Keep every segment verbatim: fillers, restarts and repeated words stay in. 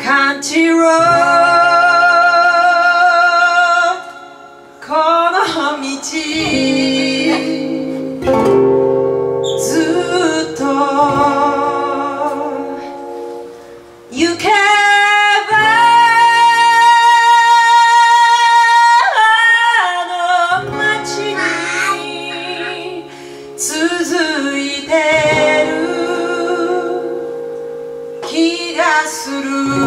カントリーロード、この道ずっと行けばあの街に続いてる気がする。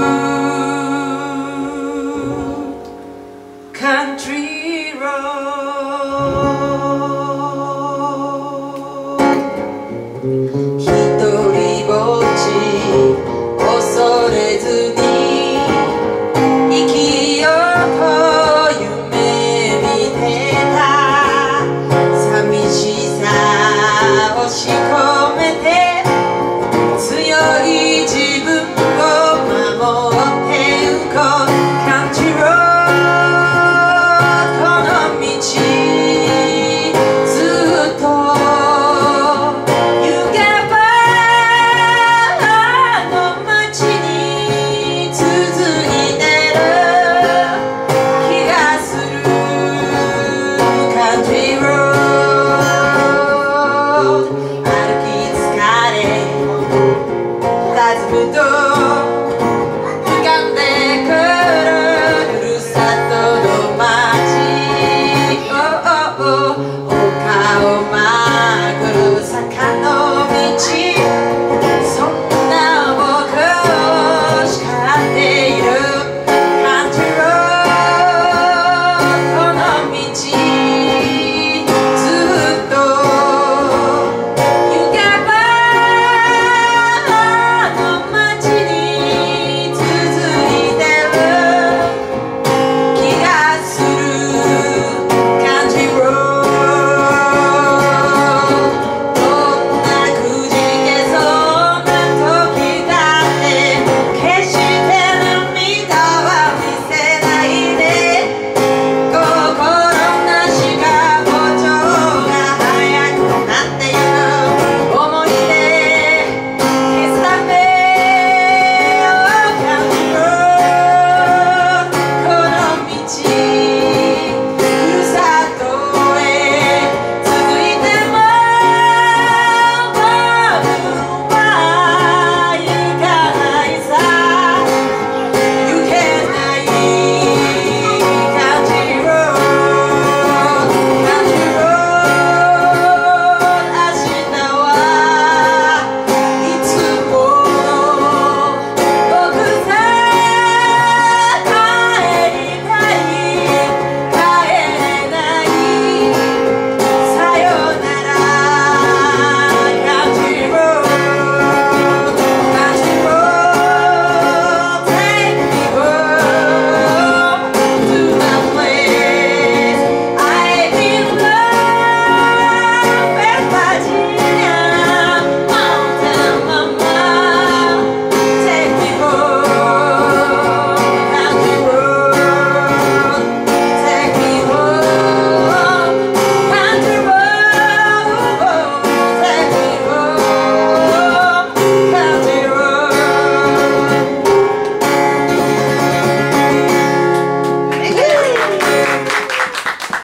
カントリーロード、一人ぼっち恐れずに生きようと夢見てた。寂しさを押し込めて強い自分を守ってゆこう。カントリーロード、この道ずっと行けばあの街に続いてる気がする。カントリーロード、歩き疲れ弾むと